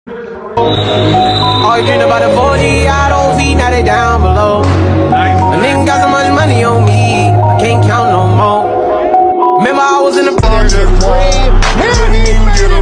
All you dream about the 4G, I don't feed, now they down below. A nigga got so much money on me, I can't count no more. Remember I was in the